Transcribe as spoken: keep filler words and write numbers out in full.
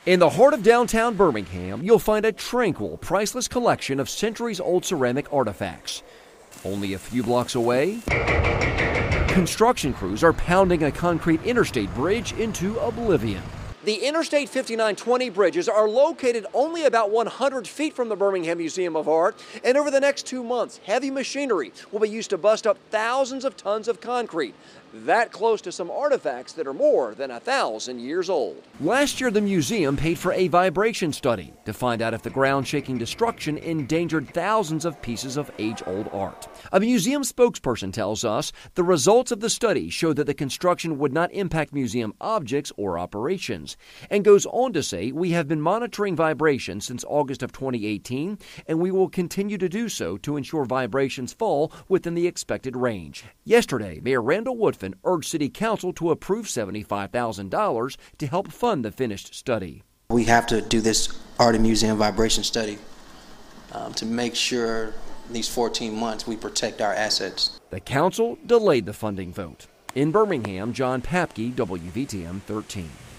In the heart of downtown Birmingham, you'll find a tranquil, priceless collection of centuries-old ceramic artifacts. Only a few blocks away, construction crews are pounding a concrete interstate bridge into oblivion. The Interstate fifty-nine twenty bridges are located only about one hundred feet from the Birmingham Museum of Art, and over the next two months, heavy machinery will be used to bust up thousands of tons of concrete, that close to some artifacts that are more than a thousand years old. Last year, the museum paid for a vibration study to find out if the ground-shaking destruction endangered thousands of pieces of age-old art. A museum spokesperson tells us the results of the study showed that the construction would not impact museum objects or operations, and goes on to say, "We have been monitoring vibrations since August of twenty eighteen, and we will continue to do so to ensure vibrations fall within the expected range." Yesterday, Mayor Randall Woodfin urged City Council to approve seventy-five thousand dollars to help fund the finished study. We have to do this art and museum vibration study um, to make sure these fourteen months we protect our assets. The council delayed the funding vote. In Birmingham, John Papke, W V T M thirteen.